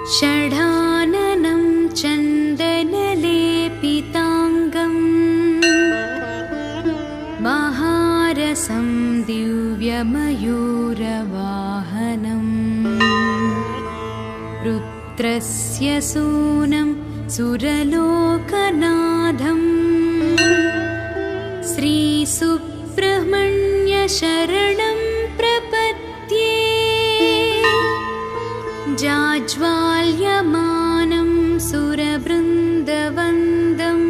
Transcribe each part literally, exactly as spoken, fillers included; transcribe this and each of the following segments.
षडाननं चन्दनलेपिताङ्गम् महारसं दिव्यमयूरवाहनम् रुद्रस्य सूनं सुरलोकनाथम् श्रीसुब्रह्मण्यशरणं प्रपद्ये जाज्वाल्यमानं सुरवृन्दवन्दं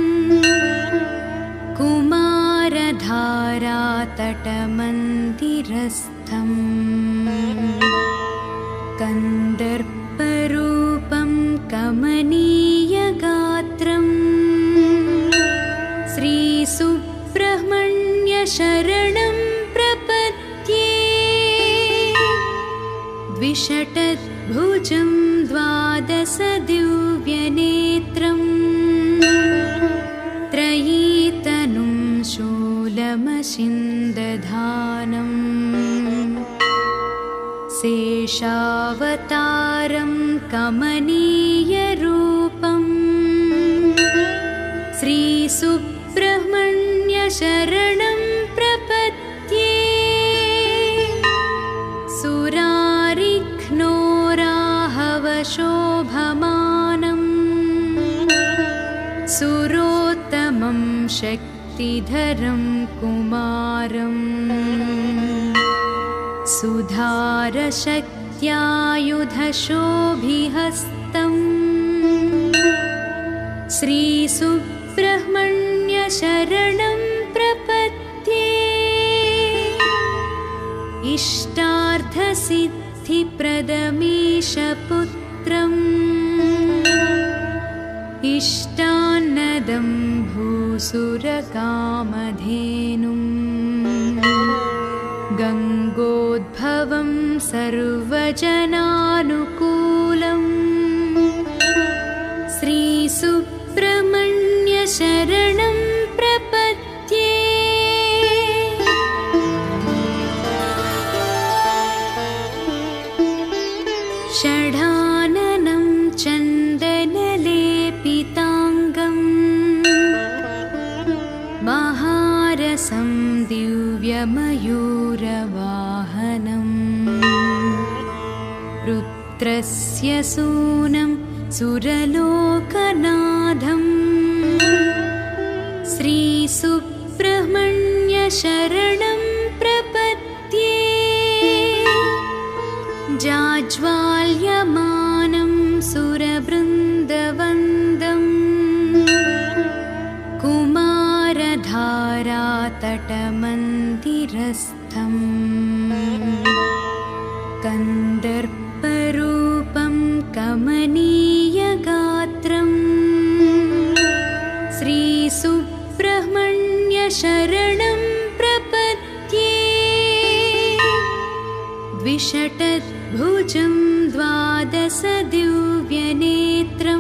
कुमारधारातटमन्दिरस्थम् कन्दर्परूपं कमनीयगात्रम् श्रीसुब्रह्मण्यशरणं प्रपद्ये द्विषटद्भुजं द्वादशदिव्यनेत्रं त्रयीतनुं शूलमशिन्दधानम् शेषावतारं कमनीयरूपम् श्रीसुब्रह्मण्यशरणं प्रपद्ये सुरारिघ्नोराहवशोभमानम् सुरोत्तमं शक्तिधरं कुमारम् सुधारशक्त्यायुधशोभिहस्तम् श्रीसुब्रह्मण्यशरणं प्रपद्ये इष्टार्थसिद्धिप्रदमीशपुत्रम् इष्टान्नदं भूसुरकामधेनुम् गङ्गोद्भवं सर्वजनानुकूलम् श्रीसुब्रह्मण्यशरणं प्रपद्ये षडाननं चन्दनलेपिताङ्गम् महारसं दिव्यमयूरवाहनम् रुद्रस्य सूनं सुरलोकनाथम् श्रीसुब्रह्मण्यशरणं प्रपद्ये जाज्वाल्यमानं सुरवृन्दवन्दम् कुमारधारातटमन्दिरस्थम् कन्दर्परूपं कमनीयगात्रम् श्रीसुब्रह्मण्यशरणं प्रपद्ये द्विषटद्भुजं द्वादशदिव्यनेत्रं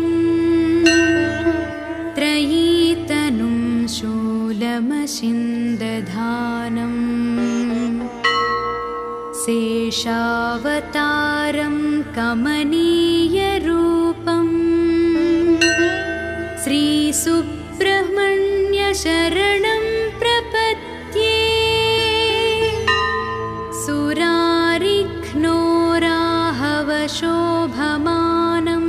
त्रयीतनुं शूलमशिन्दधानम् शेषावतारं कमनीयरूपम् श्रीसुब्रह्मण्यशरणं प्रपद्ये सुरारिघ्नोराहवशोभमानम्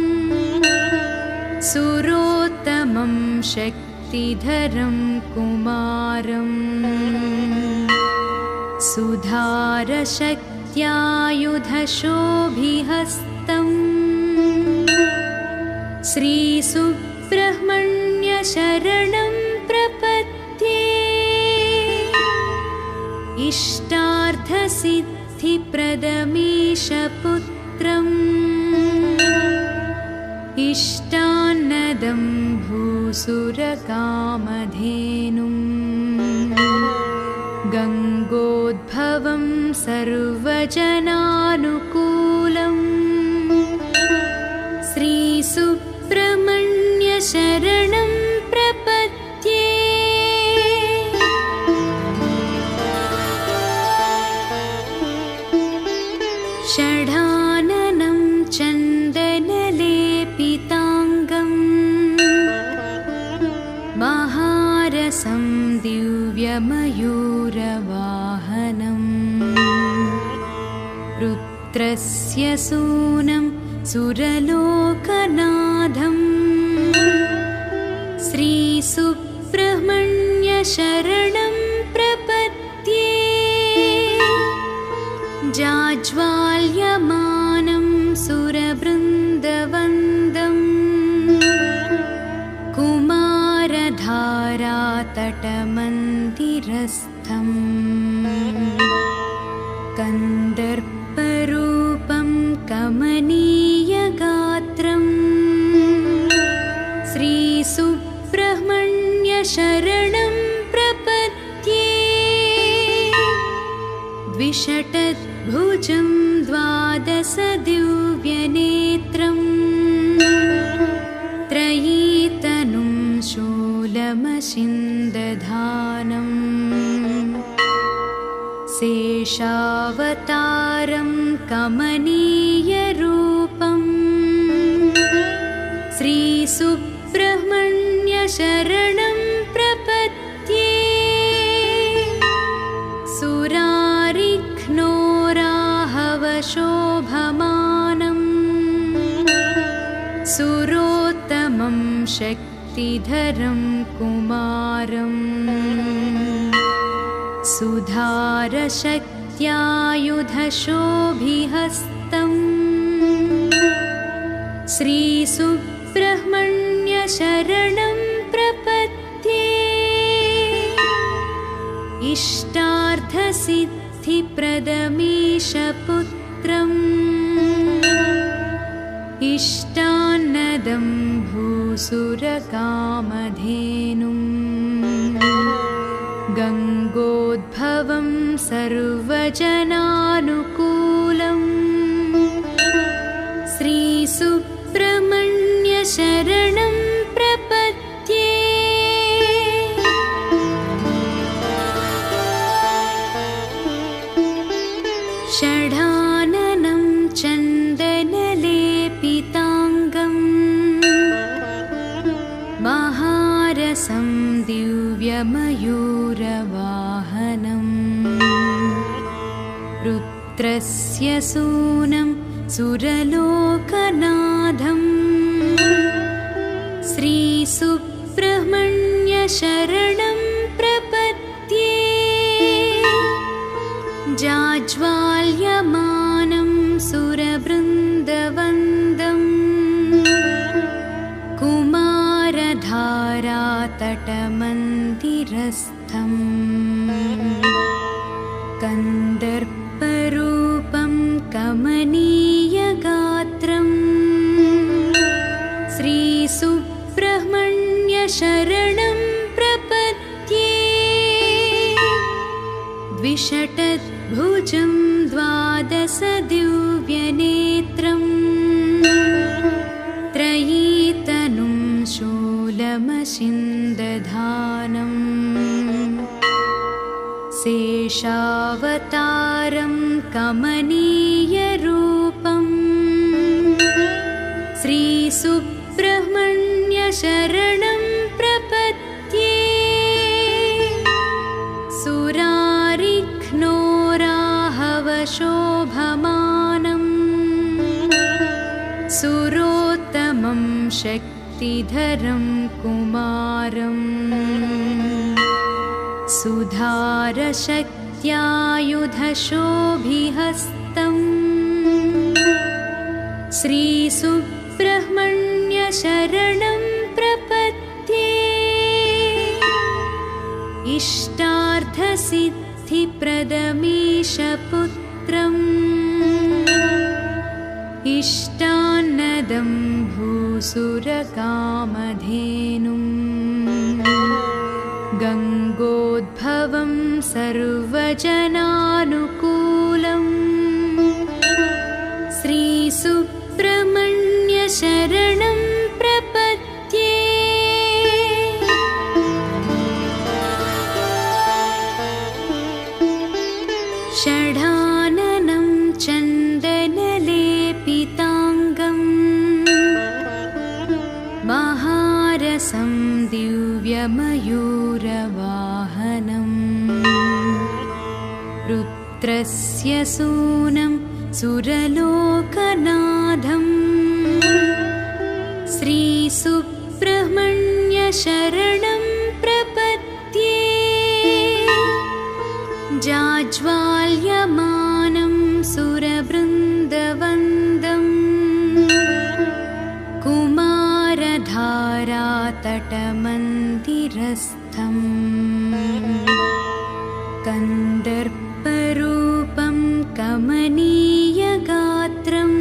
सुरोत्तमं शक्तिधरं कुमारम् सुधारशक्त्यायुधशोभिहस्तम् श्रीसुब्रह्मण्यशरणं प्रपद्ये इष्टार्थसिद्धिप्रदमीशपुत्रम् इष्टान्नदं भूसुरकामधेनुम् गङ्गोद्भवं सर्वजनानुकूलम् श्रीसुब्रह्मण्यशरणं प्रपद्ये षडाननं चन्द रुद्रस्य सूनं सुरलोकनाथं श्रीसुब्रह्मण्यशरणं प्रपद्ये जाज्वाल्यमानं सुरवृन्दवन्दं कुमारधारातटमन्दिरस्थम् कन्दर्परूपं कमनीयगात्रं श्रीसुब्रह्मण्यशरणं प्रपद्ये द्विषटद्भुजं द्वादशदिव्यनेत्रं त्रयीतनुं शूलमशिन्दधानं शेषावतारं कमनीयरूपं श्रीसुब्रह्मण्यशरणं प्रपद्ये सुरारिघ्नोराहवशोभमानं सुरोत्तमं शक्तिधरं कुमारम् सुधारशक्त्यायुधशोभिहस्तं श्रीसुब्रह्मण्यशरणं प्रपद्ये इष्टार्थसिद्धिप्रदमीशपुत्रम् इष्टान्नदं भूसुरकामधेनुम् गङ्गोद्भवं सर्वजनानुकूलं श्रीसुब्रह्मण्यशरणं प्रपद्ये षडाननं चन्दनलेपिताङ्गं महारसं दिव्यमयूरवाहनं रुद्रस्य सूनं सुरलोकनाथं श्रीसुब्रह्मण्यशरणं प्रपद्ये जाज्वाल्यमानं सुरवृन्दवन्दं कुमारधारातटमन्दिरस्थं कन्दर्परूपं कमनीयगात्रं श्रीसुब्रह्मण्यशरणं प्रपद्ये द्विषटद्भुजं द्वादशदिव्यनेत्रं त्रयीतनुं शूलमशिन्दधानं शेषावतारं कमनीयरूपं श्रीसुब्रह्मण्यशरणं प्रपद्ये सुरारिघ्नोराहवशोभमानं सुरोत्तमं शक्तिधरं कुमारम् सुधारशक्त्यायुधशोभिहस्तं श्रीसुब्रह्मण्यशरणं प्रपद्ये इष्टार्थसिद्धिप्रदमीशपुत्रम् इष्टान्नदं भूसुरकामधेनुम् गङ्गोद्भवं सर्वजनानुकूलं श्रीसुब्रह्मण्यशरणं प्रपद्ये षडाननं चन्दनलेपिताङ्गं महारसं दिव्यमयूरवाहनं रुद्रस्य सूनं सुरलोकनाथम् श्रीसुब्रह्मण्यशरणं प्रपद्ये जाज्वाल्यमानं सुरवृन्दवन्दम् कुमारधारातटमन्दिरस्थम् कन्दर्परूपं कमनीयगात्रम्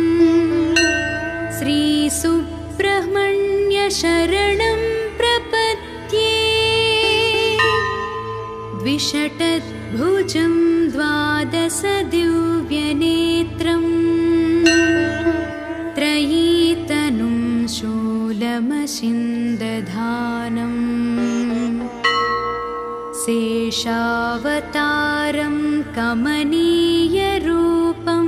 श्रीसुब्रह्मण्यशरणं प्रपद्ये द्विषटद्भुजं द्वादशदिव्यनेत्रम् त्रयीतनुं शूलमशिन्दधानम् शेषावतारं कमनीयरूपम्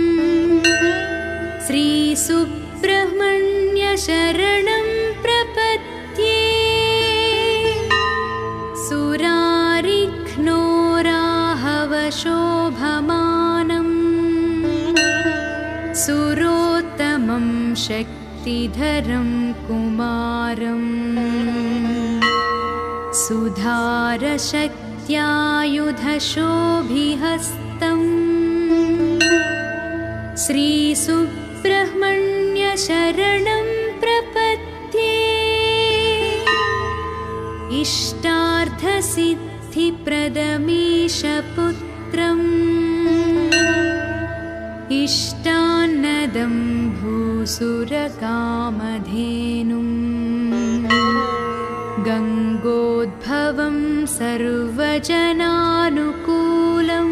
श्रीसुब्रह्मण्यशरणं प्रपद्ये सुरारिघ्नोराहवशोभमानम् सुरोत्तमं शक्तिधरं कुमारम् सुधारशक्त्यायुधशोभिहस्तम् श्रीसुब्रह्मण्यशरणं प्रपद्ये इष्टार्थसिद्धिप्रदमीशपुत्रम् इष्टान्नदं भूसुरकामधेनुम् गङ्गोद्भवं सर्वजनानुकूलम्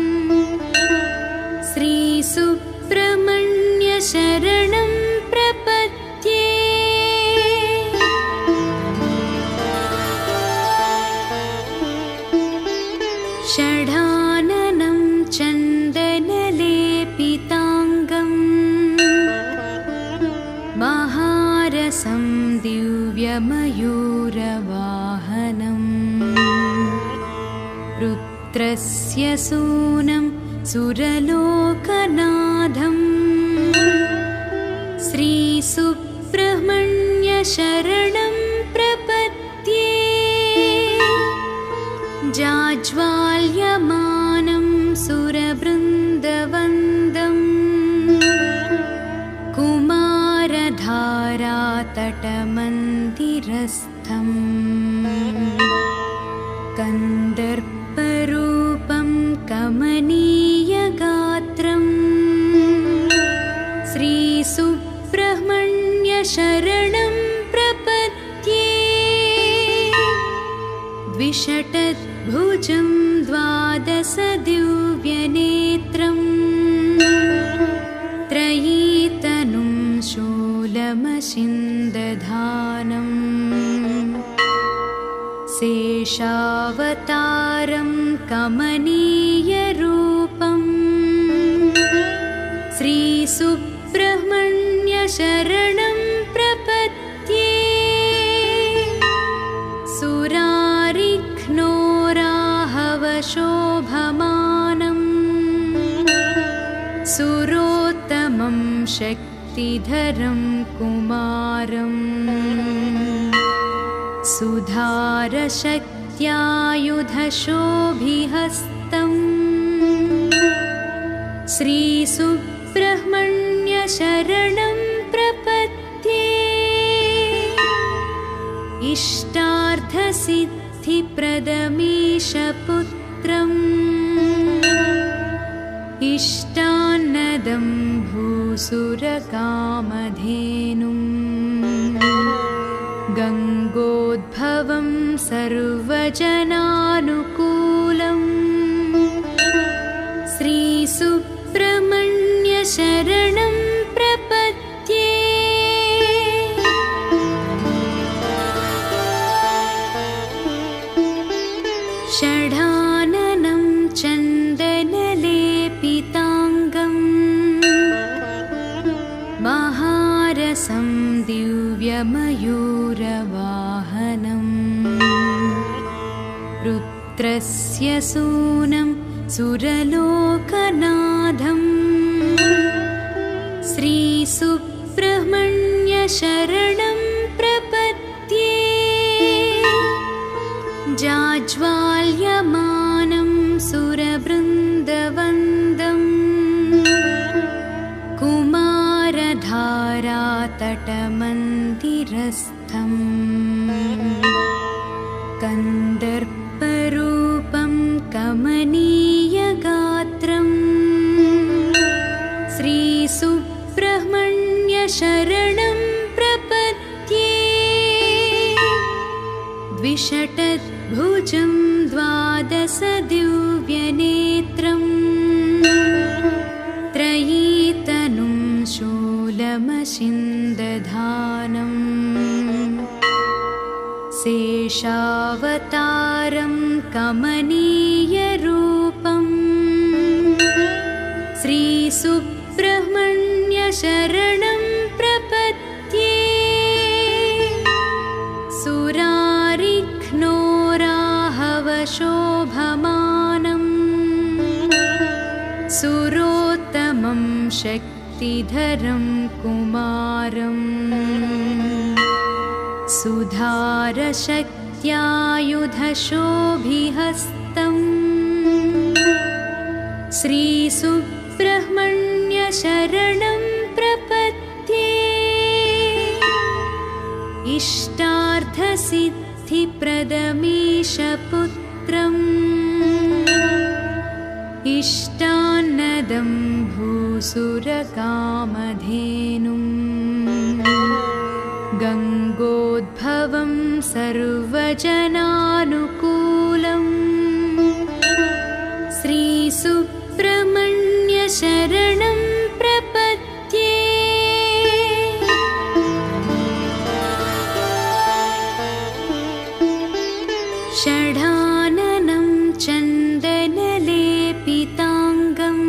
श्रीसुब्रह्मण्यशरणं प्रपद्ये षडाननं चन्दनलेपिताङ्गम् महारसं दिव्यमयूरवाहनम् रुद्रस्य सूनं सुरलोकनाथम् श्रीसुब्रह्मण्यशरणं प्रपद्ये जाज्वाल्यमानं सुरवृन्दवन्दम् कुमारधारातटमन्दिरस्थम् कन्दर्परूपं कमनीयगात्रम् श्रीसुब्रह्मण्यशरणं प्रपद्ये द्विषटद्भुजं द्वादशदिव्यनेत्रम् त्रयीतनुं शूलमशिन्दधानम् शेषावतारं कमनीयरूपम् श्रीसुब्रह्मण्यशरणं प्रपद्ये सुरारिघ्नोराहवशोभमानम् सुरोत्तमं शक्तिधरं कुमारम् सुधारशक्त्यायुधशोभिहस्तम् श्रीसुब्रह्मण्यशरणं प्रपद्ये इष्टार्थसिद्धिप्रदमीशपुत्रम् इष्टान्नदं भूसुरकामधेनुम् गङ्गोद्भवं सर्वजनानुकूलम् श्रीसुब्रह्मण्यशरणं प्रपद्ये षडाननं चन्दनलेपिताङ्गम् महारसं दिव्यमयूरवाहनम् रुद्रस्य सूनं सुरलोकनाथम् श्रीसुब्रह्मण्य शरणं प्रपद्ये जाज्वाल्यमानं सुरवृन्दवन्दम् कुमारधारातटमन्दिरस्थम् कन्दर्परूपं कमनीयगात्रम् श्रीसुब्रह्मण्य शरणं प्रपद्ये द्विषटद्भुजं द्वादशदिव्यनेत्रम् त्रयीतनुं शूलमशिन्दधानम् शेषावतारं कमनीयरूपम् श्रीसुब्रह्मण्य शरणं प्रपद्ये सुरारिघ्नोराहवशोभमानम् सुरोत्तमं शक्तिधरं कुमारम् सुधारशक्त्यायुधशोभिहस्तम् श्रीसुब्रह्मण्य शरणं प्रपद्ये इष्टार्थसिद्धिप्रदमीशपुत्रम् इष्टान्नदं भूसुरकामधेनुम् गङ्गोद्भवं सर्वजनानुकूलम् श्रीसुब्रह्मण्य शरणं प्रपद्ये षडाननं चन्दनलेपिताङ्गम्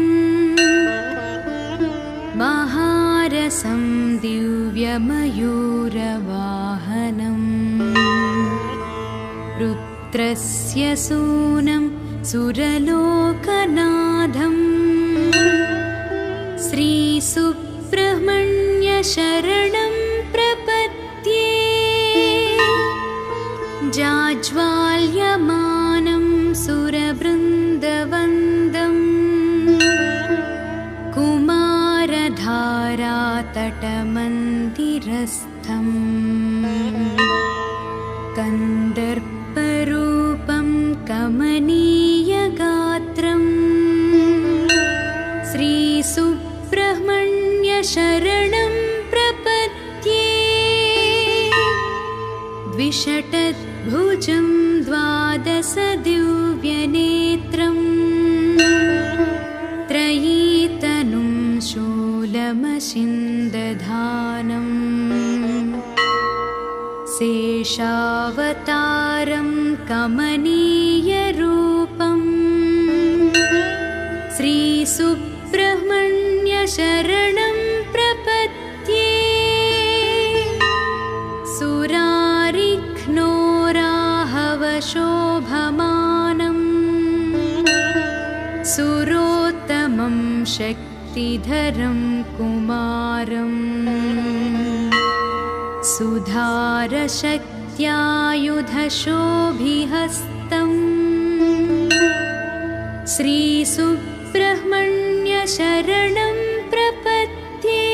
महारसं दिव्यमयूरवाहनम् रुद्रस्य सूनं सुरलोकनाथम् श्रीसुब्रह्मण्य शरणं प्रपद्ये जाज्वाल्यमानं सुरवृन्दवन्दम् कुमारधारातटमन्दिरस्थम् कन्दर्परूपं कमनीयगात्रम् श्रीसुब्रह्मण्य शरणं प्रपद्ये द्विषटद्भुजं द्वादशदिव्यनेत्रम् त्रयीतनुं शूलमशिन्दधानम् शेषावतारं कमनीयरूपम् श्रीसुब्रह्मण्य शरणं प्रपद्ये सुरारिघ्नोराहवशोभमानम् सुरोत्तमं शक्तिधरं कुमारम् सुधारशक्त्यायुधशोभिहस्तम् श्रीसुब्रह्मण्य शरणं प्रपद्ये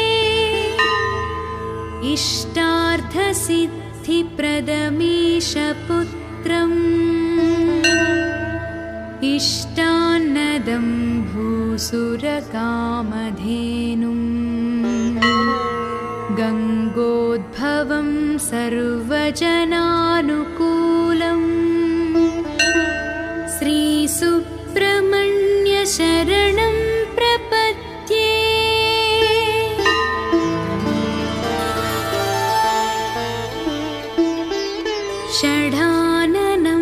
इष्टार्थसिद्धिप्रदमीशपुत्रम् इष्टान्नदं भूसुरकामधेनुम् गङ्गोद्भवं सर्वजनानुकूलम् श्रीसुब्रह्मण्य शरणं प्रपद्ये षडाननं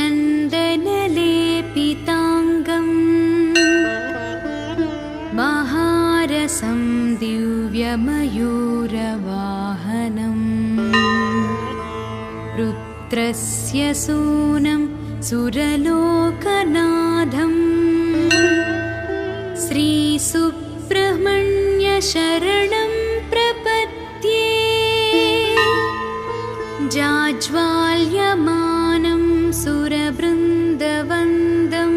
चन्दनलेपिताङ्गम् महारसं दिव्यमयूरवाहनम् रुद्रस्य सूनं सुरलोकनाथम् श्रीसुब्रह्मण्य शरणं प्रपद्ये जाज्वाल्यमानं सुरवृन्दवन्दं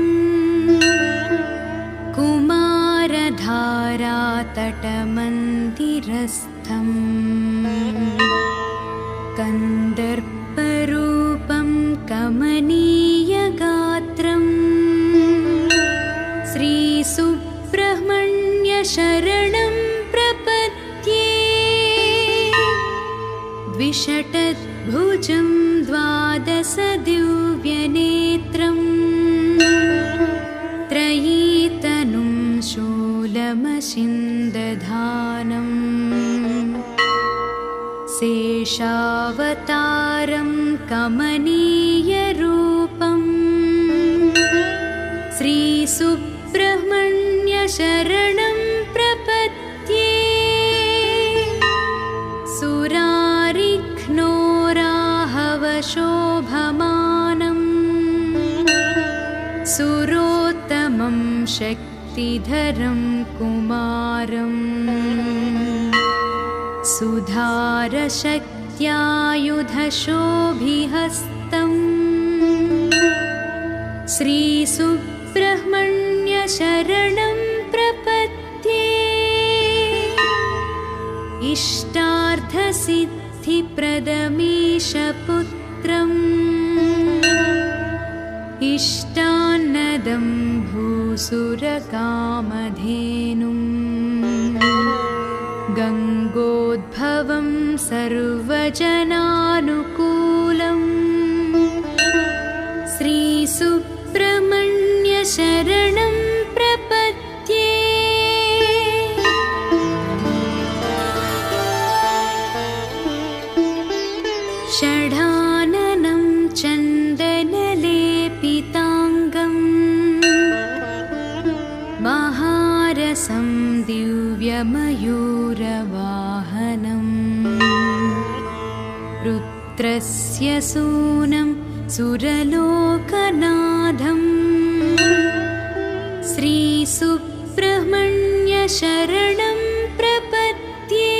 कुमारधारातटमन्दिरस्थम् कन्दर्परूपं कमनीयगात्रम् श्रीसुब्रह्मण्यशरणं प्रपद्ये द्विषटद्भुजं द्वादशदिव्यनेत्रं त्रयीतनुं शूलमशिन्दधानम् शेषावतारं कमनीयरूपम् श्रीसुब्रह्मण्यशरणं प्रपद्ये सुरारिघ्नोराहवशोभमानं सुरोत्तमं शक्तिधरं कुमारम् सुधारशक्त्यायुधशोभिहस्तम् श्रीसुब्रह्मण्यशरणं प्रपद्ये इष्टार्थसिद्धिप्रदमीशपुत्रम् इष्टान्नदं भूसुरकामधेनुम् गङ्गोद्भवं सर्वजनानुकूलम् श्रीसुब्रह्मण्यशरणं प्रपद्ये षडाननं चन्दनलेपिताङ्गं महारसं दिव्यमयूरवाहनम् रुद्रस्य सूनं सुरलोकनाथम् श्रीसुब्रह्मण्यशरणं प्रपद्ये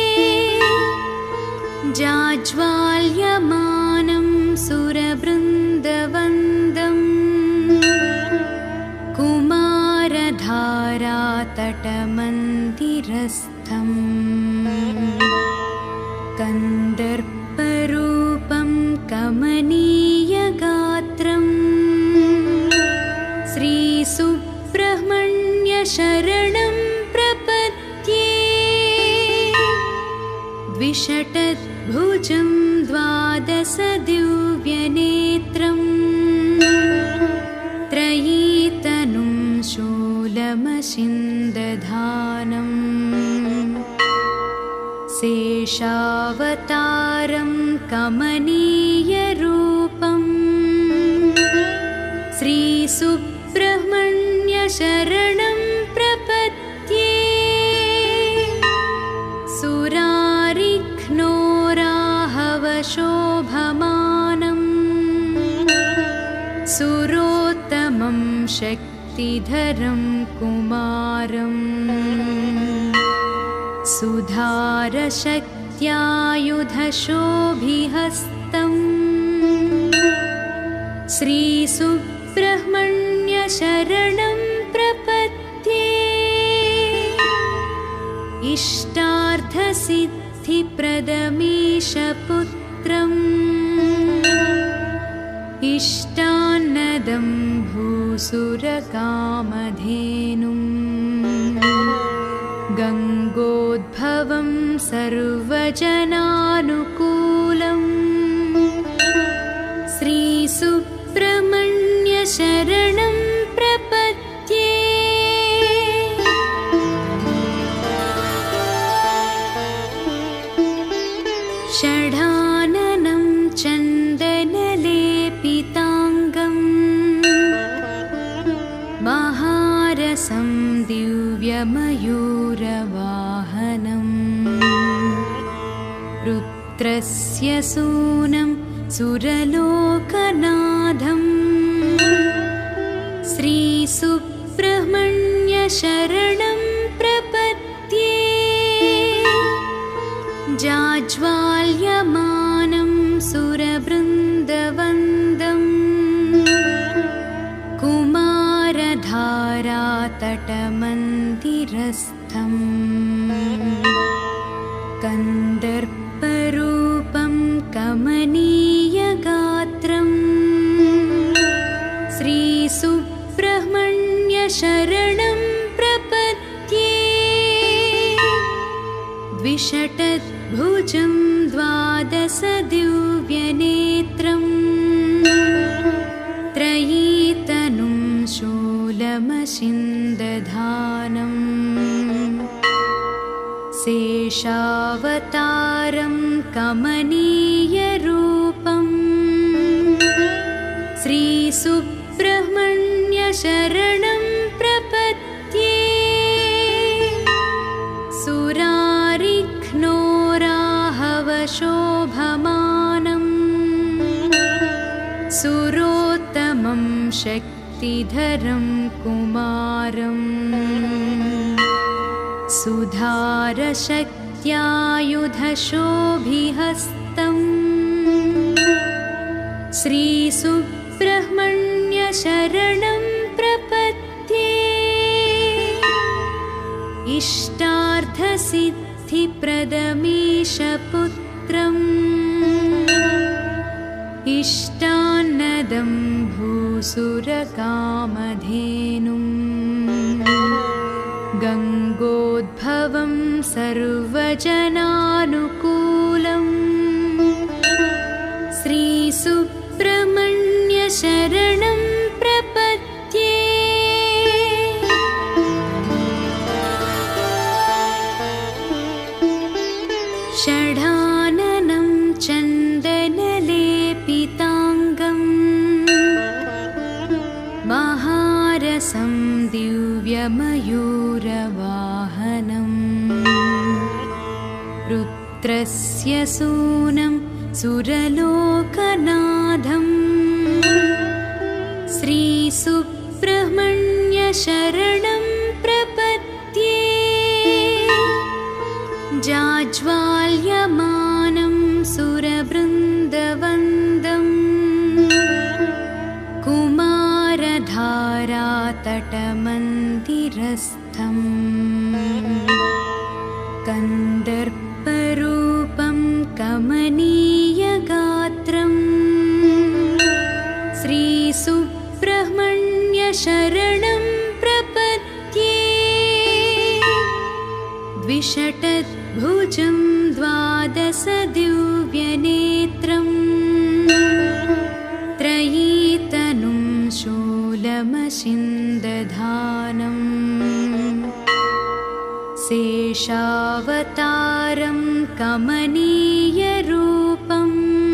जाज्वाल्यमानं सुरवृन्दवन्दं कुमारधारातटमन्दिरस्थम् कन्दर्परूपं कमनीयगात्रम् श्रीसुब्रह्मण्यशरणं प्रपद्ये द्विषटद्भुजं द्वादशदिव्यनेत्रं त्रयीतनुं शूलमशिन्दधानम् शेषावतारं कमनीयरूपम् श्रीसुब्रह्मण्यशरणं प्रपद्ये सुरारिघ्नोराहवशोभमानं सुरोत्तमं शक्तिधरं कुमारम् सुधारशक्त्यायुधशोभिहस्तम् श्रीसुब्रह्मण्यशरणं प्रपद्ये इष्टार्थसिद्धिप्रदमीशपुत्रम् इष्टान्नदं भूसुरकामधेनुम् गङ्गोद्भवं सर्वजनानुकूलम् श्रीसुब्रह्मण्यशरणं प्रपद्ये षडाननं चन्दनलेपिताङ्गं महारसं दिव्यमयूरवाहनम् रुद्रस्य सूनं सुरलोकनाथम् श्रीसुब्रह्मण्यशरणं प्रपद्ये मन्दिरस्थम् कन्दर्परूपं कमनीयगात्रम् श्रीसुब्रह्मण्यशरणं प्रपद्ये द्विषटद्भुजं द्वादशदिव्यनेत्रम् त्रयीतनुं शूलमशिन्दधानम् शेषावतारं कमनीयरूपम् श्रीसुब्रह्मण्यशरणं प्रपद्ये सुरारिघ्नोराहवशोभमानम् सुरोत्तमं शक्तिधरं कुमारम् सुधारशक्त्यायुधशोभिहस्तम् श्रीसुब्रह्मण्यशरणं प्रपद्ये इष्टार्थसिद्धिप्रदमीशपुत्रम् इष्टान्नदं भूसुरकामधेनुम् गङ्गोद्भवं सर्वजनानुकूलम् श्रीसुब्रह्मण्यशरणं प्रपद्ये षडाननं चन्दनलेपिताङ्गम् महारसं दिव्यमयूरवाहनम् रुद्रस्य सूनं सुरलोकनाथम् श्रीसुब्रह्मण्यशरणं प्रपद्ये जाज्वाल्यमानं सुरवृन्दवन्दम् कुमारधारातटमन्दिरस्थम् कन्दर्परूपं कमनीयगात्रम् श्रीसुब्रह्मण्यशरणं प्रपद्ये द्विषटद्भुजं द्वादशदिव्यनेत्रम् त्रयीतनुं शूलमशिन्दधानम् शेषावतारं कमनीयरूपम्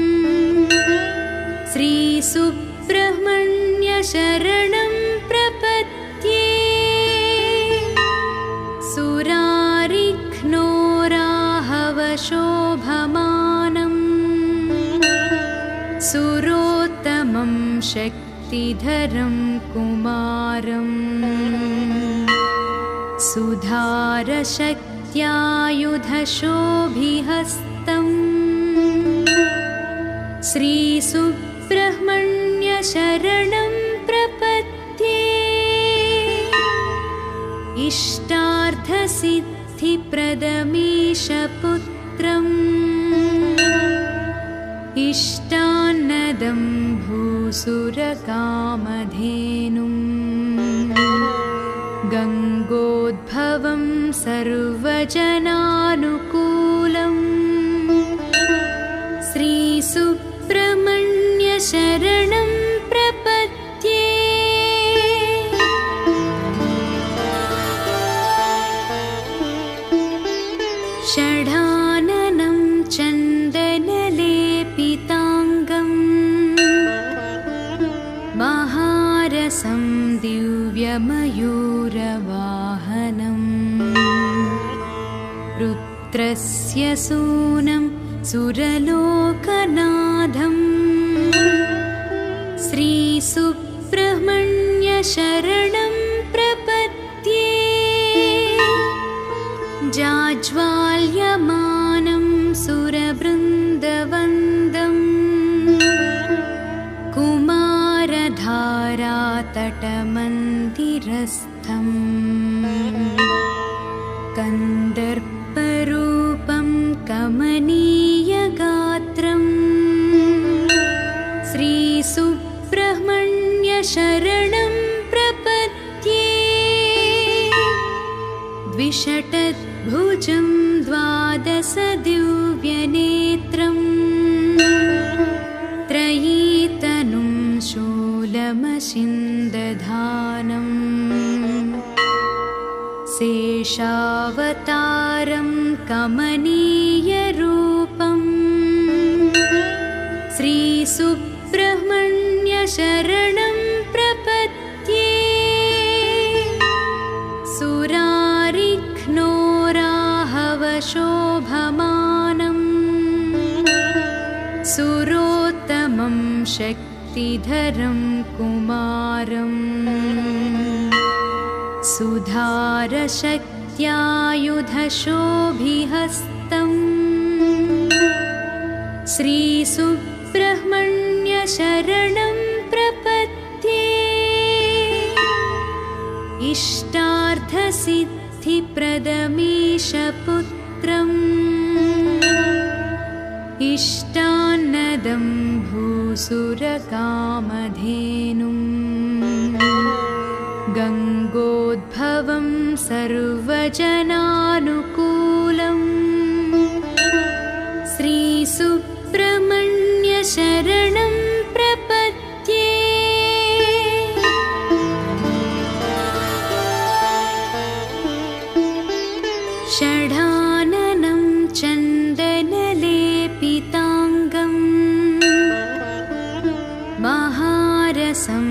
श्रीसुब्रह्मण्यशरणं प्रपद्ये सुरारिघ्नोराहवशोभमानम् सुरोत्तमं शक्तिधरं कुमारम् सुधारशक्त्यायुधशोभिहस्तम् श्रीसुब्रह्मण्यशरणं प्रपद्ये इष्टार्थसिद्धिप्रदमीशपुत्रम् इष्टान्नदं भूसुरकामधेनुम् गङ्गोद्भवं सर्वजनानुकूलम् श्रीसुब्रह्मण्यशरणं प्रपद्ये षडाननं चन्दनलेपिताङ्गम् महारसं दिव्यमयूरवाहनम् रुद्रस्य सूनं सुरलोकनाथम् श्रीसुब्रह्मण्यशरणं प्रपद्ये जाज्वाल्यमानं सुरवृन्दवन्दम् कुमारधारातटमन्दिरस्थम् कन्दर्परूपं कमनीयगात्रम् श्रीसुब्रह्मण्यशरणं प्रपद्ये द्विषटद्भुजं द्वादशदिव्यनेत्रम् त्रयीतनुं शूलमशिन्दधानम् शेषावतारं कमनीयरूपम् श्रीसुब्रह्मण्यशरणं प्रपद्ये सुरारिघ्नोराहवशोभमानं सुरोत्तमं शक्तिधरं कुमारम् सुधारशक्त्यायुधशोभिहस्तम् श्रीसुब्रह्मण्यशरणं प्रपद्ये इष्टार्थसिद्धिप्रदमीशपुत्रम् इष्टान्नदं भूसुरकामधेनुम् गङ्गोद्भवं सर्वजनानुकूलम् श्रीसुब्रह्मण्यशरणं प्रपद्ये षडाननं चन्दनलेपिताङ्गम् महारसं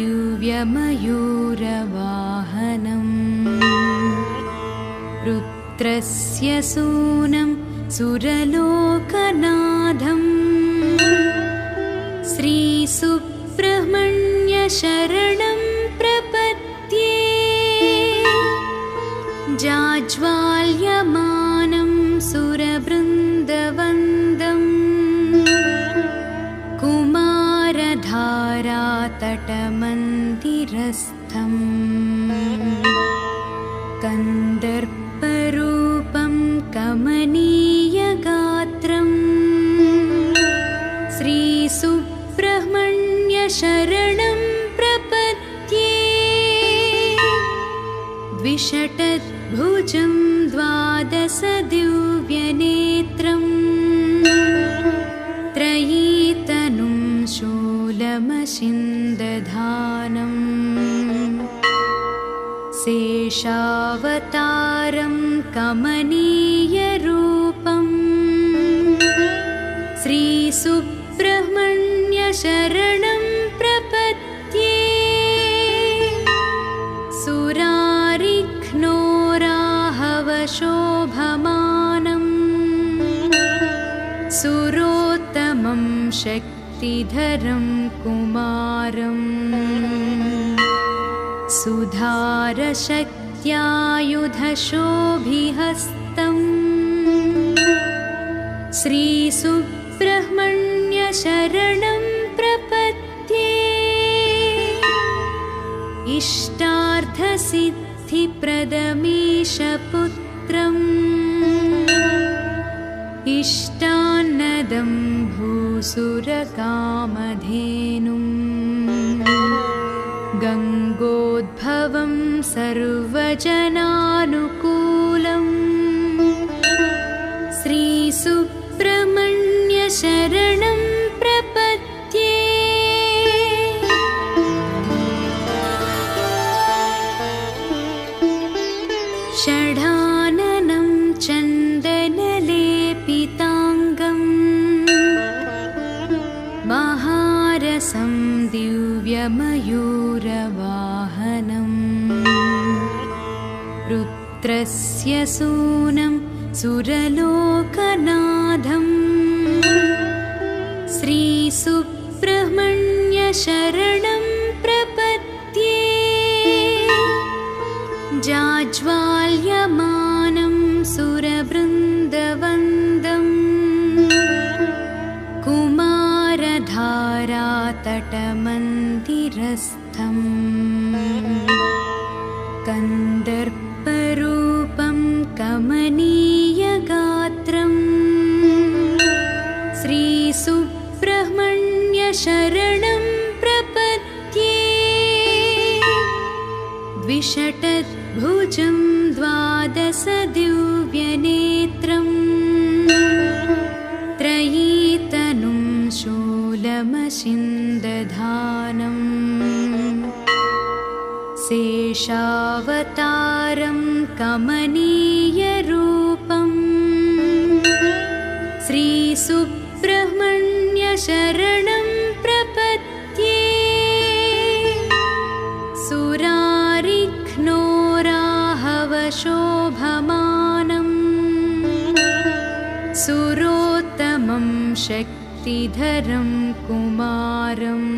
दिव्यमयूरवाहनम् रुद्रस्य सूनं सुरलोकनाथं श्रीसुब्रह्मण्यशरणं प्रपद्ये जाज्वाल्यमानं सुरवृन्दवन्दम् कुमारधारातटमन्दिरस्थम् कन्दर्परूपं कमनीयगात्रम् श्रीसुब्रह्मण्यशरणं प्रपद्ये द्विषटद्भुजं द्वादशदिव्यनेत्रम् त्रयीतनुं शूलमशिन्दधानम् शेषावतारं कमनीयरूपम् श्रीसुब्रह्मण्यशरणं प्रपद्ये सुरारिघ्नोराहवशोभमानं सुरोत्तमं शक्तिधरं कुमारम् सुधारशक्त्यायुधशोभिहस्तम् श्रीसुब्रह्मण्यशरणं प्रपद्ये इष्टार्थसिद्धिप्रदमीशपुत्रम् इष्टान्नदं भूसुरकामधेनुम् गङ्गोद्भवं सर्वजनानुकूलम् श्रीसुब्रह्मण्यशरणं प्रपद्ये षडाननं चन्दनलेपिताङ्गम् महारसं दिव्यमयूरवाहनम् रुद्रस्य सूनं सुरलोकनाथम् श्रीसुब्रह्मण्यशरणं प्रपद्ये जाज्वाल्यमानं सुरवृन्दवन्दम् कुमारधारातटमन्दिरस्थम् कन्दर्परूपं शेषावतारं कमनीयरूपम् श्रीसुब्रह्मण्यशरणं प्रपद्ये सुरारिघ्नोराहवशोभमानं सुरोत्तमं शक्तिधरं कुमारम्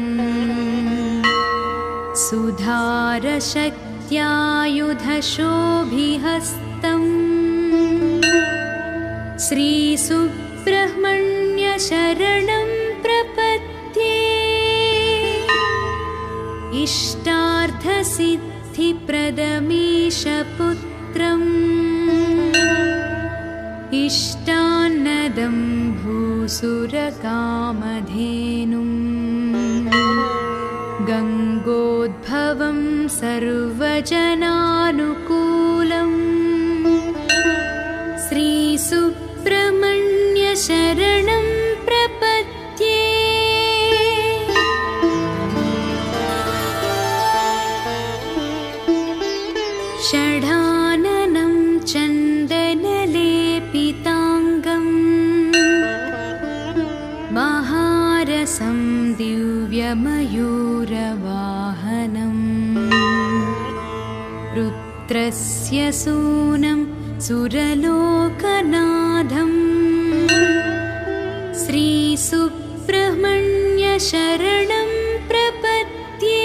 सुधारशक्त्यायुधशोभिहस्तम् श्रीसुब्रह्मण्यशरणं प्रपद्ये इष्टार्थसिद्धिप्रदमीशपुत्रम् इष्टान्नदं भूसुरकामधेनुम् गङ्गोद्भवं सर्वजनानुकूलम् श्रीसुब्रह्मण्यशरणं प्रपद्ये षडाननं चन्दनलेपिताङ्गम् महारसं दिव्यमयूरवाहनम् रुद्रस्य सूनं सुरलोकनाथम् श्रीसुब्रह्मण्यशरणं प्रपद्ये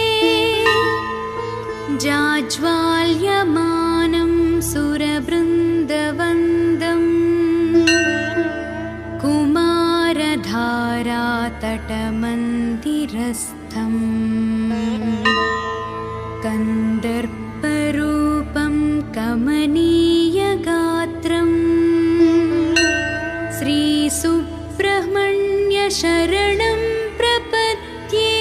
जाज्वाल्यमानं सुरवृन्दवन्दम् कुमारधारातटमन्दिरस्थम् कन्दर्परूपं कमनीयगात्रम् श्रीसुब्रह्मण्यशरणं प्रपद्ये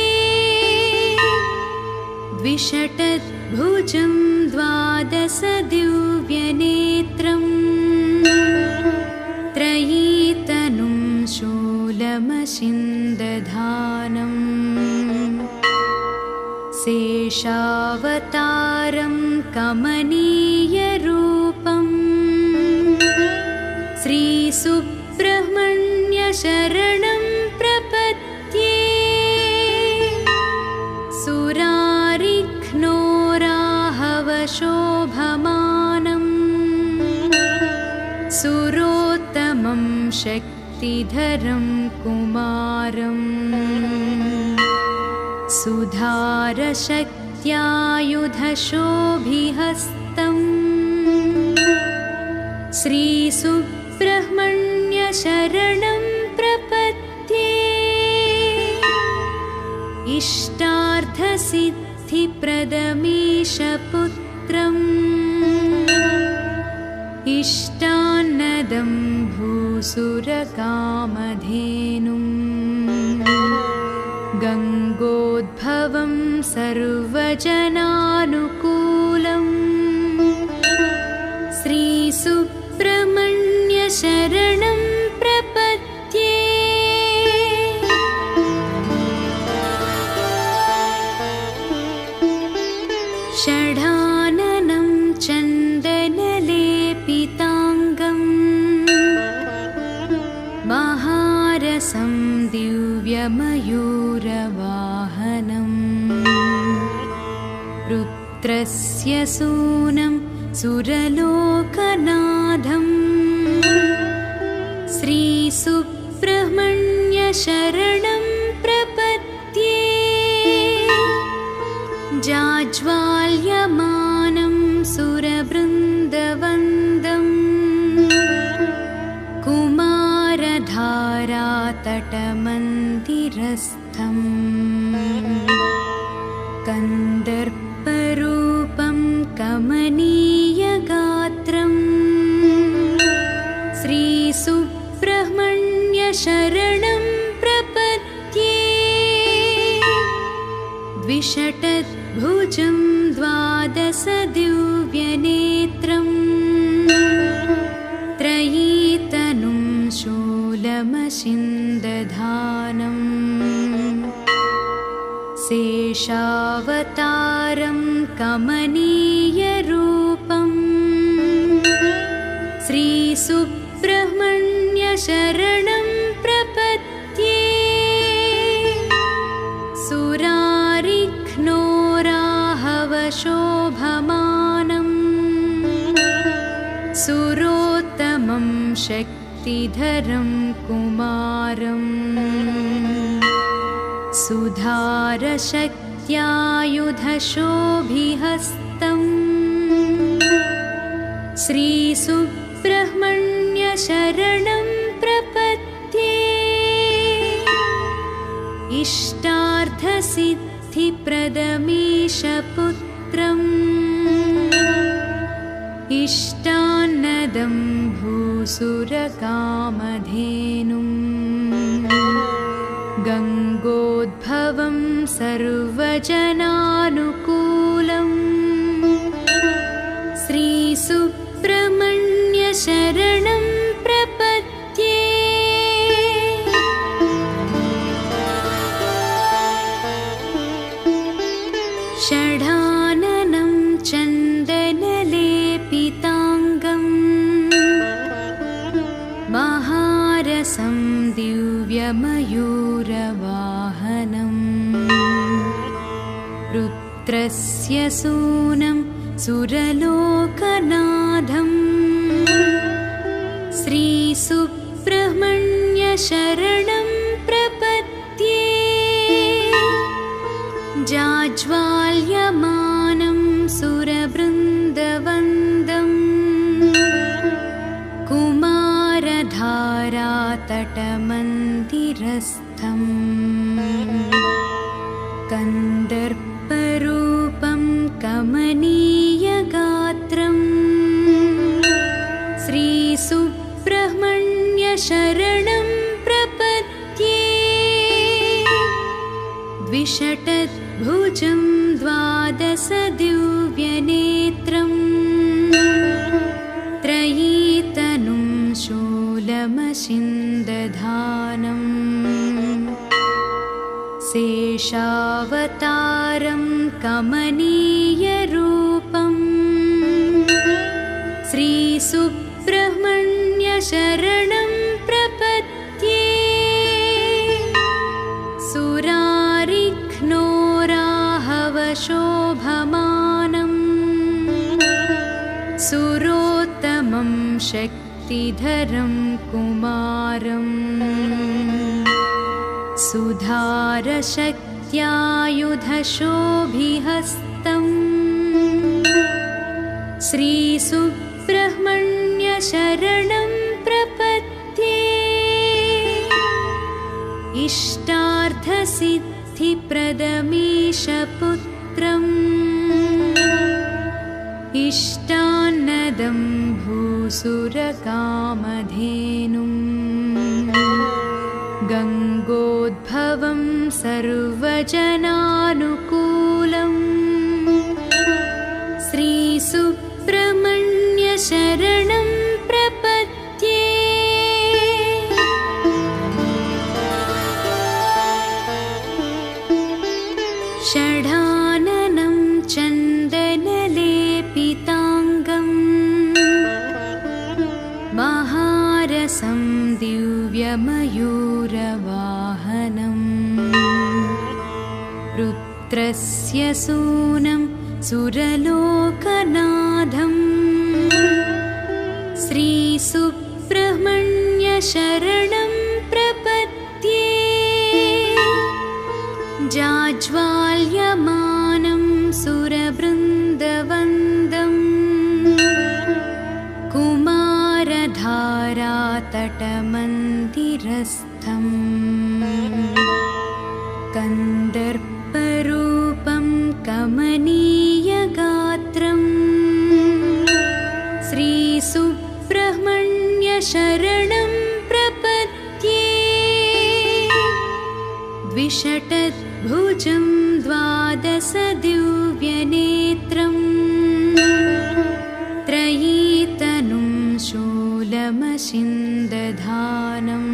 द्विषटद्भुजं द्वादशदिव्यनेत्रम् त्रयीतनुं शूलमशिन्दधानम् शेषावतारं कमनीयरूपम् श्रीसुब्रह्मण्यशरणं प्रपद्ये सुरारिघ्नोराहवशोभमानम् सुरोत्तमं शक्तिधरं कुमारम् सुधारशक्त्यायुधशोभिहस्तम् श्रीसुब्रह्मण्यशरणं प्रपद्ये इष्टार्थसिद्धिप्रदमीशपुत्रम् इष्टान्नदं भूसुरकामधेनुम् गङ्गोद्भवं सर्वजनानुकूलम् श्रीसुब्रह्मण्यशरणं प्रपद्ये षडाननं चन्दनलेपिताङ्गम् महारसं दिव्यमयूरवाहनम् रुद्रस्य सूनं सुरलोकनाथम् श्रीसुब्रह्मण्यशरणं प्रपद्ये जाज्वाल्यमानं सुरवृन्दवन्दम् कुमारधारातटमन्दिरस्थम् कन्दर्परूपं कमनीयगात्रम् श्रीसुब्रह्मण्यशरणं प्रपद्ये द्विषटद्भुजं द्वादशदिव्यनेत्रम् त्रयीतनुं शूलमशिन्दधानम् शेषावतारं कमनीयरूपम् कमनीयरूपम् श्रीसुब्रह्मण्यशरणं प्रपद्ये सुरारिघ्नोराहवशोभमानम् सुरोत्तमं शक्तिधरं कुमारम् सुधारशक्त्यायुधशोभिहस्तम् श्रीसुब्रह्मण्यशरणं प्रपद्ये इष्टार्थसिद्धिप्रदमीशपुत्रम् इष्टान्नदं भूसुरकामधेनुम् गङ्गोद्भवं सर्वजनानुकूलम् श्रीसुब्रह्मण्यशरणं प्रपद्ये षडाननं चन्दनलेपिताङ्गम् महारसं दिव्यमयूरवाहनम् रुद्रस्य सूनं सुरलोकनाथम् श्रीसुब्रह्मण्यशरणं प्रपद्ये जाज्वाल्यमानं सुरवृन्दवन्दम् कुमारधारातटमन्दिरस्थम् कन्दर्परूपं कमनीयगात्रम् श्रीसुब्रह्मण्यशरणं प्रपद्ये द्विषटद्भुजं द्वादशदिव्यनेत्रम् त्रयीतनुं शूलमशिन्दधानम् शेषावतारं कमनीयरूपम् श्रीसुब्रह्मण्यशरणं प्रपद्ये सुरारिघ्नोराहवशोभमानम् सुरोत्तमं शक्तिधरं कुमारम् सुधारशक्त्यायुधशोभिहस्तम् श्रीसुब्रह्मण्यशरणं प्रपद्ये इष्टार्थसिद्धिप्रदमीशपुत्रम् इष्टान्नदं भूसुरकामधेनुम् गङ्गोद्भवं सर्वजनानुकूलम् श्रीसुब्रह्मण्यशरणं प्रपद्ये षडाननं चन्दनलेपिताङ्गम् महारसं दिव्यमयूरवाहनम् रुद्रस्य सूनं सुरलोकनाथम् श्रीसुब्रह्मण्यशरणं प्रपद्ये जाज्वाल्यमानं सुरवृन्दवन्दम् कुमारधारातटमन्दिरस्थम् कन्दर्परूपं कमनीयगात्रम् श्रीसुब्रह्मण्यशरणं प्रपद्ये द्विषटद्भुजं द्वादशदिव्यनेत्रम् त्रयीतनुं शूलमशिन्दधानम्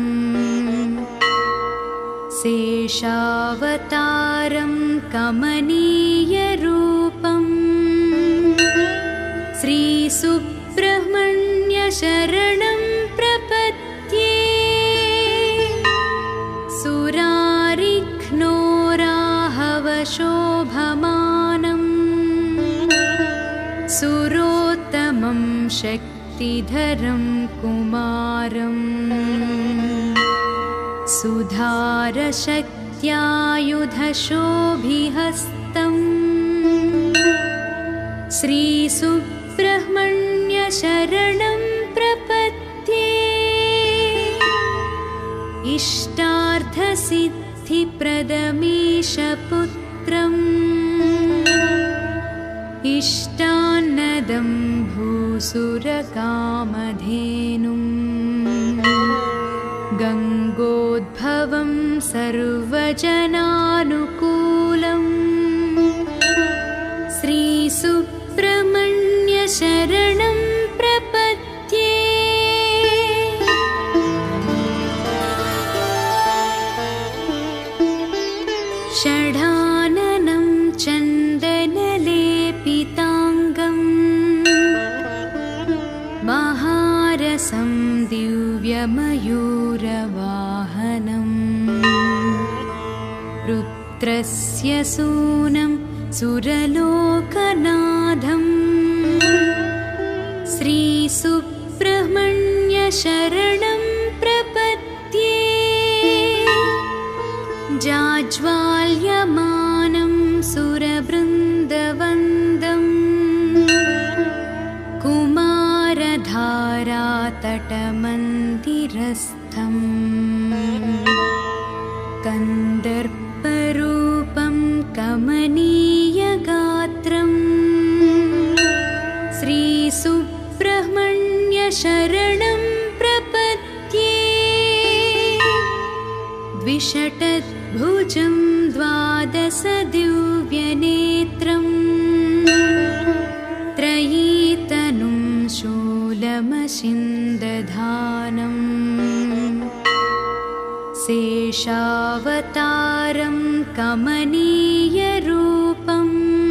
शेषावतारं कमनीयरूपम् श्रीसुब्रह्मण्यशरणं प्रपद्ये सुरारिघ्नोराहवशोभमानम् सुरोत्तमं शक्तिधरं कुमारम् सुधारशक्त्यायुधशोभिहस्तम् श्रीसुब्रह्मण्यशरणं प्रपद्ये इष्टार्थसिद्धिप्रदमीशपुत्रम् इष्टान्नदं भूसुरकामधेनुम् गङ्गोद्भवं सर्वजनानुकूलम् श्रीसुब्रह्मण्यशरणं प्रपद्ये षडाननं चन्दनलेपिताङ्गम् महारसं दिव्यमयूरवाहनम् रुद्रस्य सूनं सुरलोकनाथम् श्रीसुब्रह्मण्यशरणं प्रपद्ये जाज्वाल्यमानं सुरवृन्दवन्दम् कुमारधारातटमन्दिरस्थम् कन्दर्परूपं कमनीयगात्रम् श्रीसुब्रह्मण्यशरणं प्रपद्ये द्विषटद्भुजं द्वादशदिव्यनेत्रम् त्रयीतनुं शूलमशिन्दधानम् शेषावतारं कमनीयरूपम्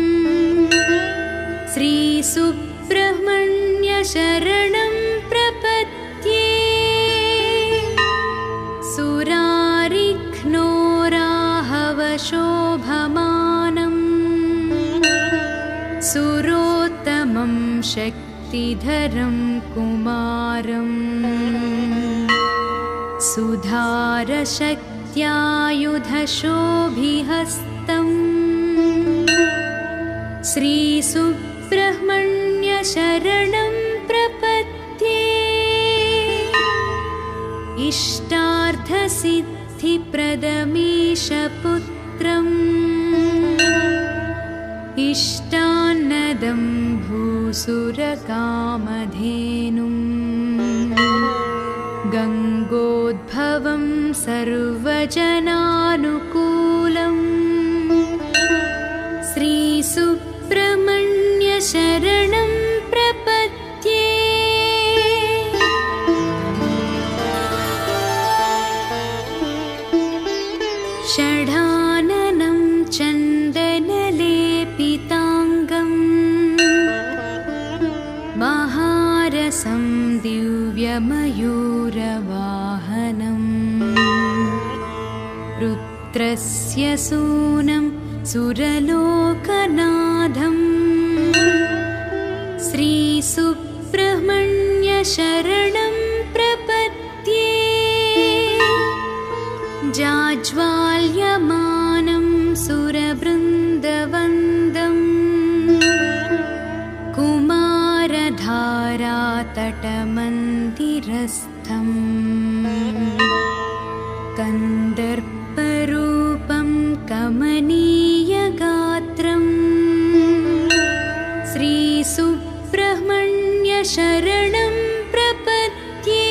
श्रीसुब्रह्मण्यशरणं प्रपद्ये सुरारिघ्नोराहवशोभमानम् सुरोत्तमं शक्तिधरं कुमारम् सुधारशक्त्यायुधशोभिहस्तम् श्रीसुब्रह्मण्यशरणं प्रपद्ये इष्टार्थसिद्धिप्रदमीशपुत्रम् इष्टान्नदं भूसुरकामधेनुम् गङ्गोद्भवं सर्वजनानुकूलम् श्रीसुब्रह्मण्यशरणं प्रपद्ये षडाननं चन्दनलेपिताङ्गम् महारसं दिव्यमयूरवाहनम् रुद्रस्य सूनं सुरलोकनाथम् श्रीसुब्रह्मण्यशरणं प्रपद्ये जाज्वाल्यमानं सुरवृन्दवन्दम् कुमारधारातटमन्दिरस्थम् कन्दर्परूपं कमनीयगात्रम् श्रीसुब्रह्मण्यशरणं प्रपद्ये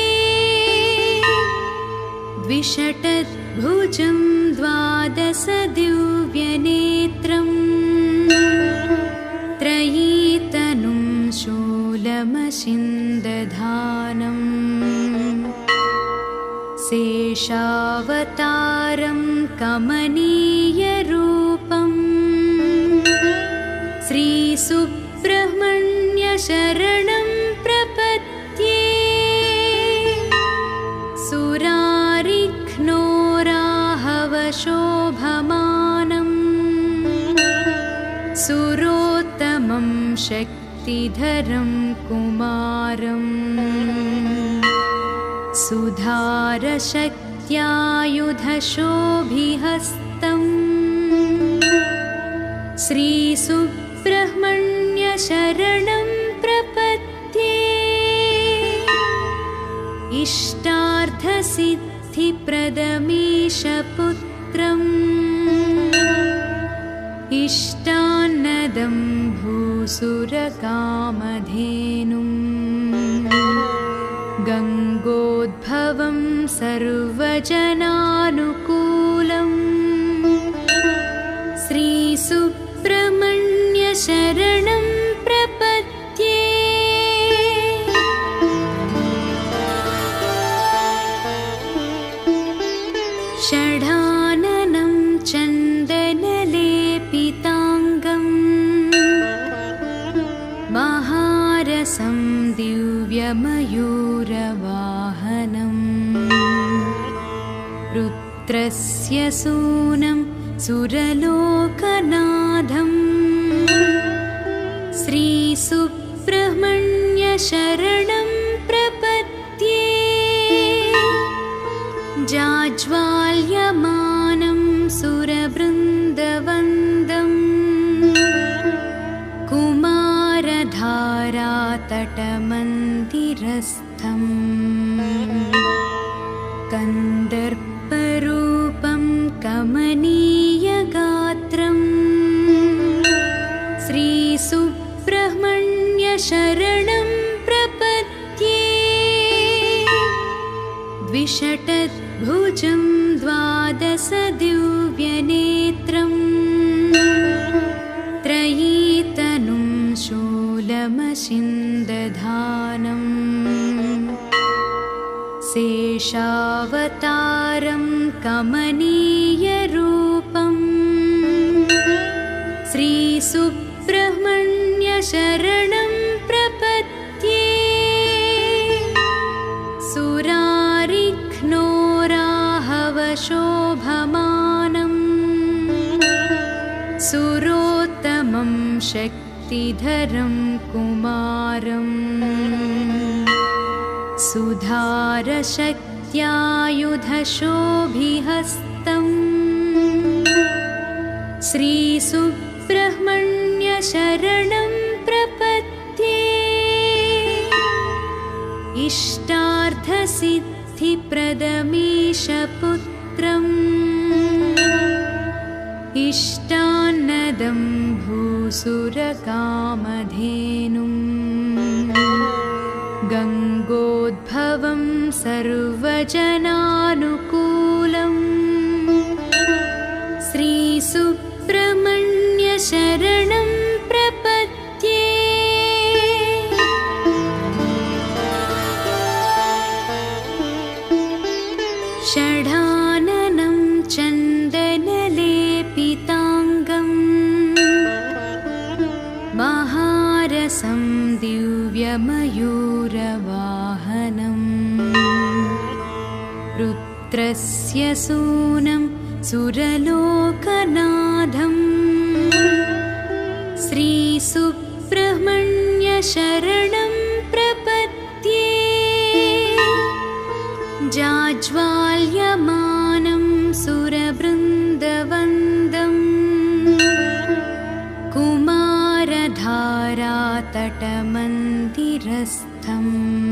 द्विषटद्भुजं द्वादशदिव्यनेत्रम् त्रयीतनुं शूलमशिन्दधानम् शेषावतारं कमनीयरूपम् श्रीसुब्रह्मण्यशरणं प्रपद्ये सुरोत्तमं शक्तिधरं कुमारम् सुधारशक्त्यायुधशोभिहस्तम् श्रीसुब्रह्मण्यशरणं प्रपद्ये इष्टार्थसिद्धिप्रदमीशपुत्रम् इष्टान्नदं भूसुरकामधेनुम् गङ्गोद्भवं सर्वजनानुकूलम् श्रीसुब्रह्मण्यशरणं प्रपद्ये षडाननं चन्दनलेपिताङ्गम् महारसं दिव्यमयूरवाहनम् रुद्रस्य सूनं सुरलोकनाथम् श्रीसुब्रह्मण्यशरणं प्रपद्ये जाज्वाल्यमानं सुरवृन्दवन्दम् कुमारधारातटमन्दिरस्थम् कन्दर्परूपं कमनीयगात्रम् श्रीसुब्रह्मण्यशरणं प्रपद्ये द्विषटद्भुजं द्वादशदिव्यनेत्रम् त्रयीतनुं शूलमशिन्दधानम् शेषावतारं कमनीयरूपम् श्रीसुब्रह्मण्यशरणं प्रपद्ये सुरारिघ्नोराहवशोभमानम् सुरोत्तमं शक्तिधरं कुमारम् सुधारशक्त्यायुधशोभिहस्तम् श्रीसुब्रह्मण्यशरणं प्रपद्ये इष्टार्थसिद्धिप्रदमीशपुत्रम् इष्टान्नदं भूसुरकामधेनुम् गङ्गोद्भवं सर्वजनानुकूलम् श्रीसुब्रह्मण्यशरणं प्रपद्ये षडाननं चन्दनलेपिताङ्गम् महारसं दिव्यमयूरवाहनम् रुद्रस्य सूनं सुरलोकनाथम् श्रीसुब्रह्मण्यशरणं प्रपद्ये जाज्वाल्यमानं सुरवृन्दवन्दम् कुमारधारातटमन्दिरस्थम्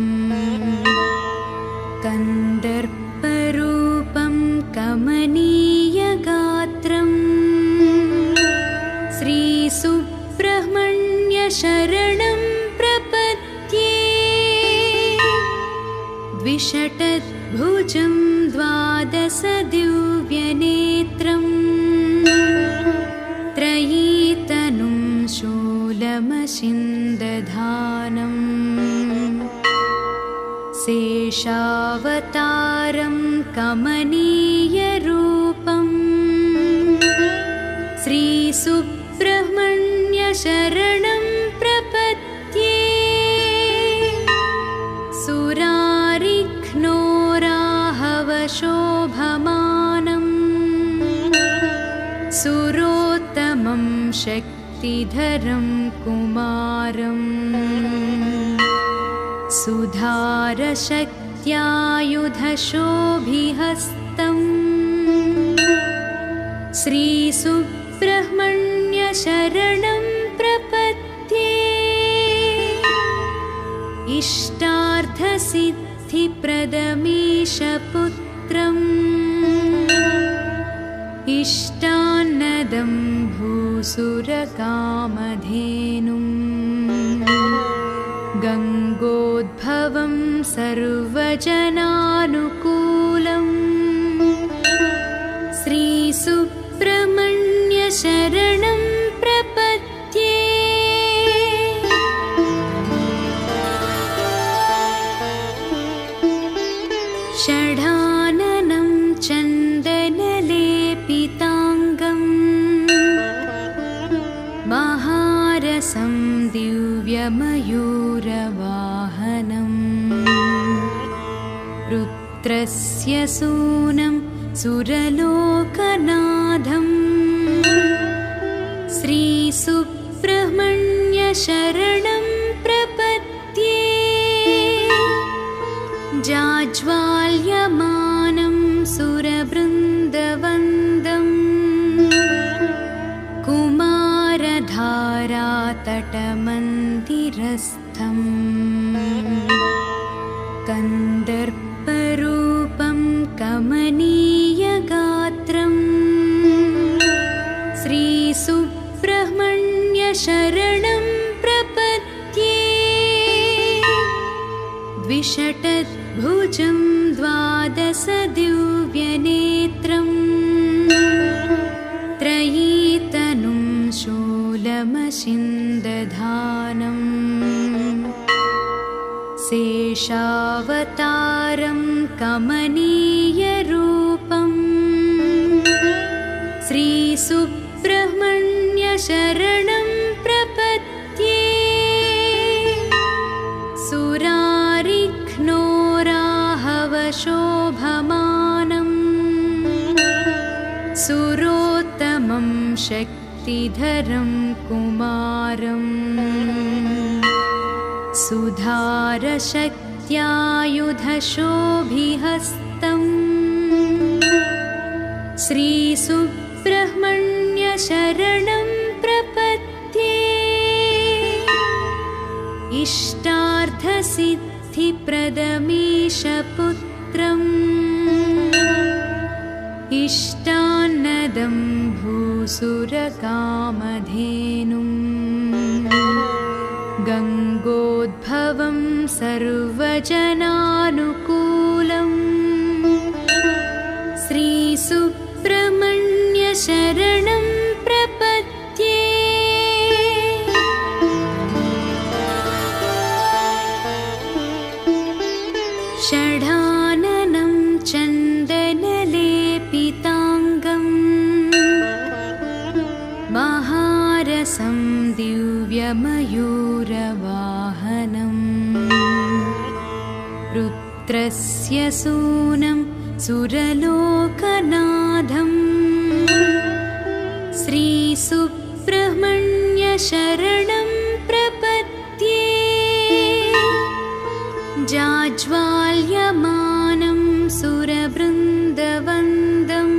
कन्दर्परूपं कमनीयगात्रम् श्रीसुब्रह्मण्यशरणं प्रपद्ये द्विषटद्भुजं द्वादशदिव्यनेत्रम् त्रयीतनुं शूलमशिन्दधानम् शेषावतारं कमनीयरूपम् श्रीसुब्रह्मण्यशरणं प्रपद्ये सुरारिघ्नोराहवशोभमानम् सुरोत्तमं शक्ति शक्तिधरं कुमारम् सुधारशक्त्यायुधशोभिहस्तम् श्रीसुब्रह्मण्यशरणं प्रपद्ये इष्टार्थसिद्धिप्रदमीशपुत्रम् इष्टान्नदं भूसुरकामधेनुम् गङ्गोद्भवं सर्वजनानुकूलम् श्रीसुब्रह्मण्यशरणं प्रपद्ये षडाननं चन्दनलेपिताङ्गम् महारसं दिव्यमयूरवाहनम् रुद्रस्य सूनं सुरलोकनाथम् श्रीसुब्रह्मण्यशरणं प्रपद्ये जाज्वाल्यमानं सुरवृन्दवन्दम् कुमारधारातटमन्दिरस्थम् कन्दर्परूपं कमनीयगात्रम् श्रीसुब्रह्मण्यशरणं प्रपद्ये द्विषटद्भुजं द्वादशदिव्यनेत्रम् त्रयीतनुं शूलमशिन्दधानम् शेषावतारं कमनीयरूपम् श्रीसुब्रह्मण्यशरणं प्रपद्ये सुरारिघ्नोराहवशोभमानम् सुरोत्तमं शक्तिधरं कुमारम् सुधारशक्त्यायुधशोभिहस्तम् श्रीसुब्रह्मण्यशरणं प्रपद्ये इष्टार्थसिद्धिप्रदमीशपुत्रम् इष्टान्नदं भूसुरकामधेनुम् गङ्गोद्भवं सर्वजनानुकूलम् श्रीसुब्रह्मण्यशरणं प्रपद्ये षडाननं चन्दनलेपिताङ्गम् महारसं दिव्यमयूरवाहनम् रुद्रस्य सूनं सुरलोकनाथम् श्रीसुब्रह्मण्यशरणं प्रपद्ये जाज्वाल्यमानं सुरवृन्दवन्दम्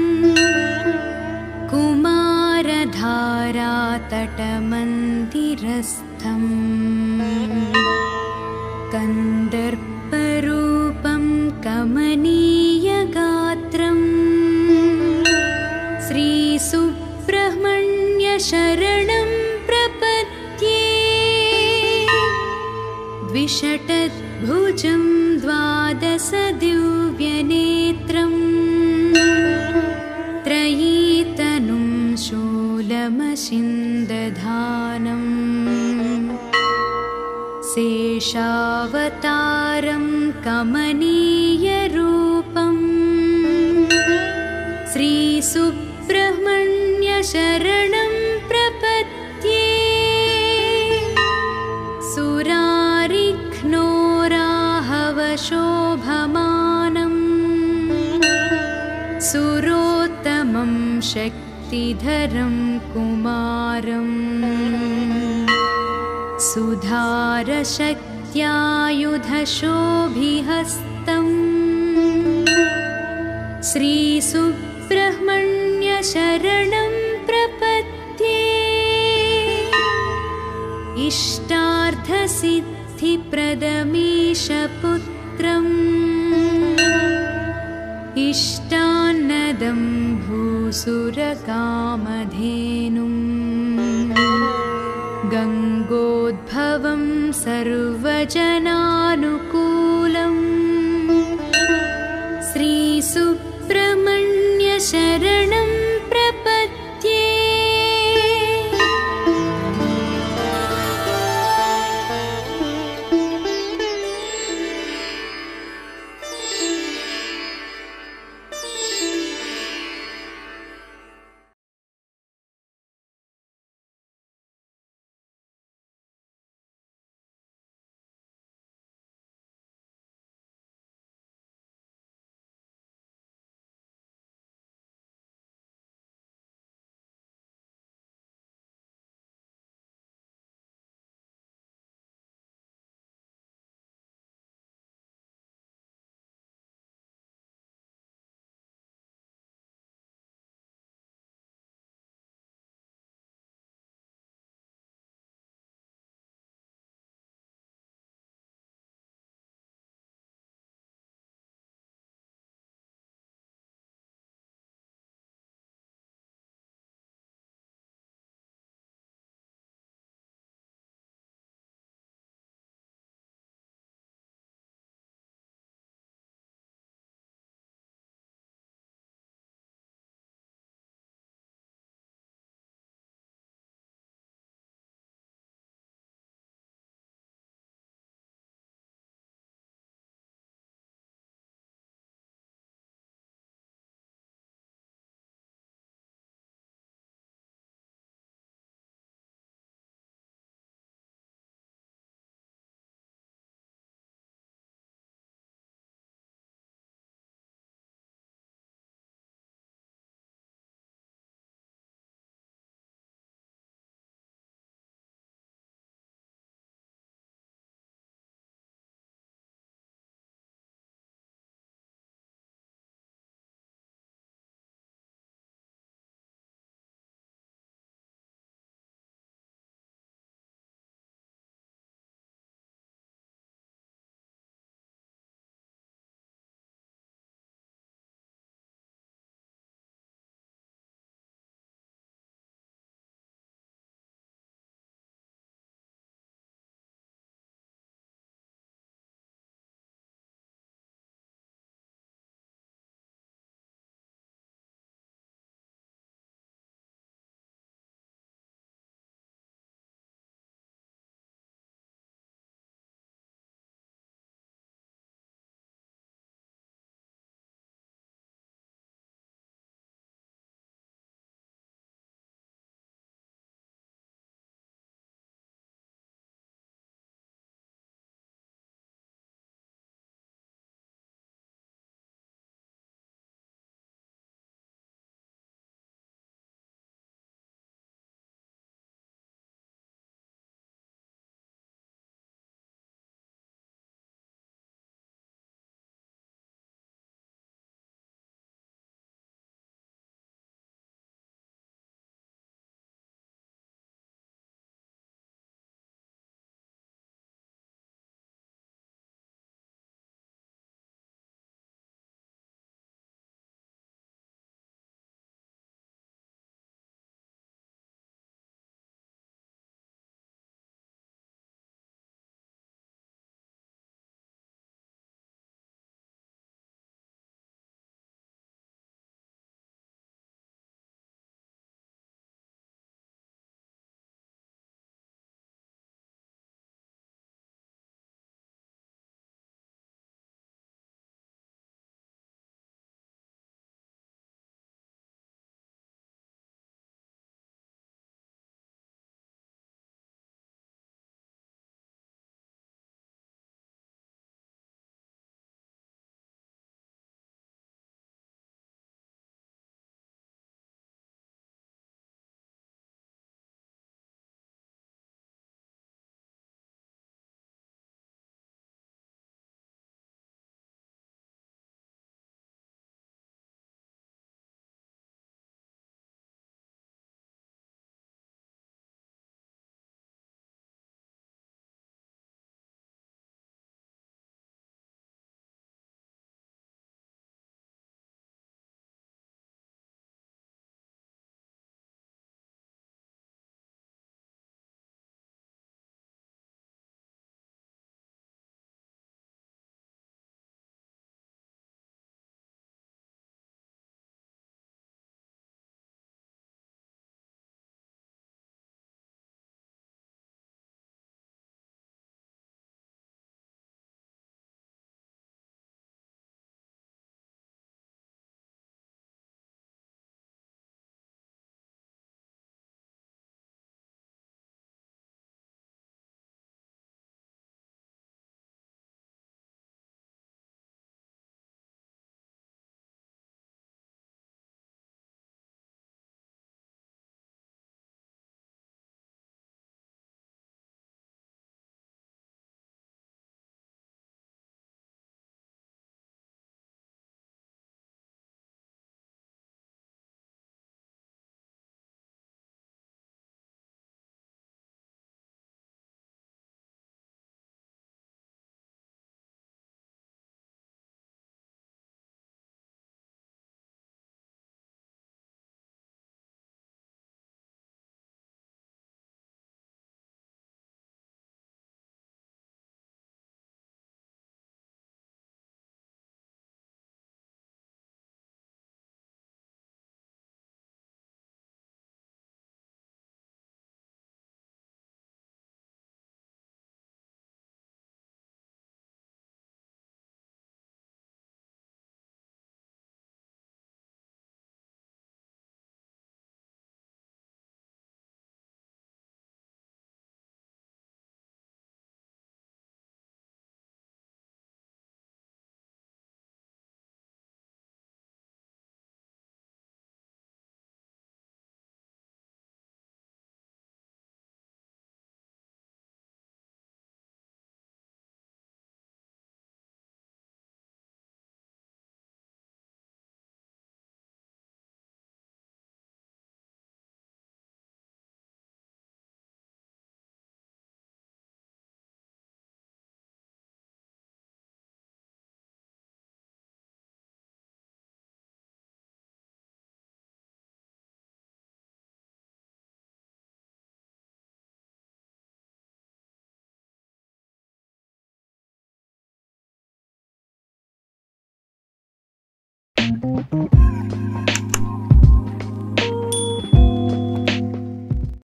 कुमारधारातटमन्दिरस्थम् कन्दर्परूपं कमनीयगात्रम् श्रीसुब्रह्मण्यशरणं प्रपद्ये द्विषटद्भुजं द्वादशदिव्यनेत्रम् त्रयीतनुं शूलमशिन्दधानम् शेषावतारं कमनीयरूपम् श्रीसुब्रह्मण्यशरणं प्रपद्ये सुरारिघ्नोराहवशोभमानम् सुरोत्तमं शक्ति शक्तिधरं कुमारम् सुधारशक्त्यायुधशोभिहस्तम् श्रीसुब्रह्मण्यशरणं प्रपद्ये इष्टार्थसिद्धिप्रदमीशपुत्रम् इष्टान्नदं भूसुरकामधेनुम् गङ्गोद्भवं सर्वजनानुकूलम्